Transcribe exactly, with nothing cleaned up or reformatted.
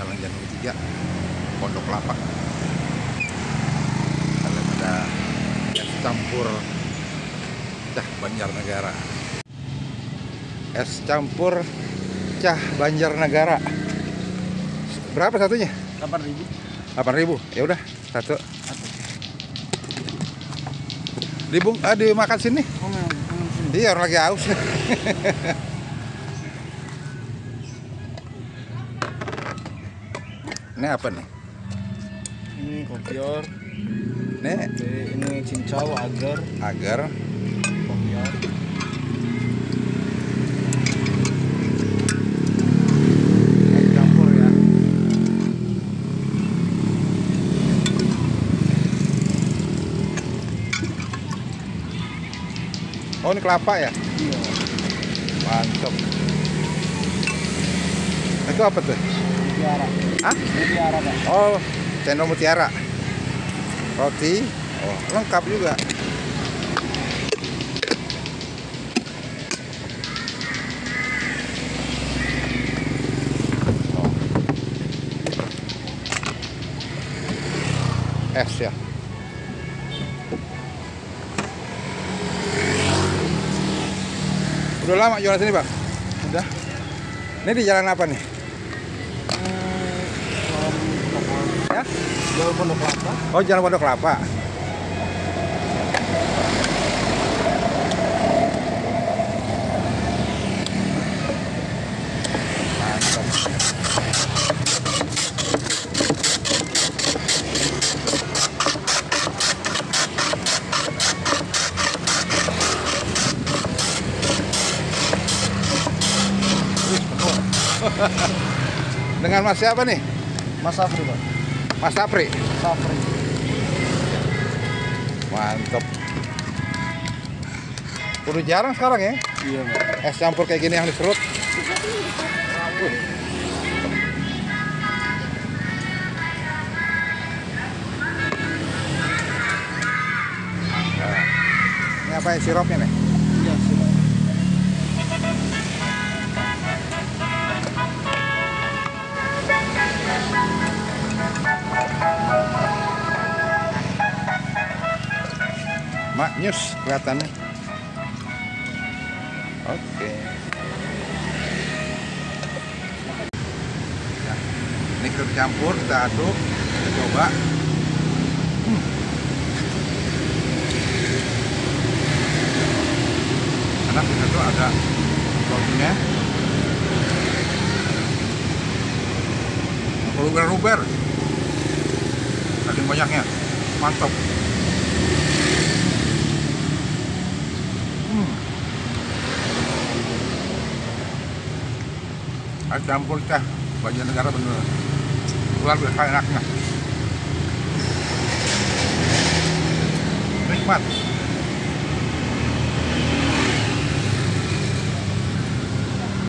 Jalan Jantung tiga, Pondok Kelapa. Ada es campur cah Banjarnegara. Es campur cah Banjarnegara. Berapa satunya? delapan ribu. delapan ribu. Ya udah, satu. Dibung, ah, dimakan sini. Oh, memang, memang sini. Iya, orang lagi haus. Ini apa nih? Ini kopior. Nih, Ini cincau, agar, agar. kopior. Es campur ya. Oh, ini kelapa ya? Iya. Mantap. Itu apa tuh? Mutiara. Hah? Mutiara, Pak. Oh, cendol mutiara. Roti. Oh, lengkap juga. Oh. Es ya. Udah lama jualan sini, Bang? Udah. Ini di jalan apa nih? Ya? Jalan Pondok Kelapa. Oh, jalan Pondok Kelapa. Mantap. Dengan Mas siapa nih? Mas Afri, Pak. Mas Sapri. Safri. Mantap. Udah jarang sekarang ya Iya, Pak. es campur kayak gini yang diserut. Uh. Nah, ini apa ya, sirupnya nih? Iya, sih, Pak. Maknyus kelihatannya. Oke. Nah, ini kita campur, kita aduk, kita coba. Hmm. Karena kita tuh ada rotinya. Luber-luber. Saking banyaknya. Mantap. Hmm. Es campur cah Banjarnegara bener luar biasa enaknya, nikmat.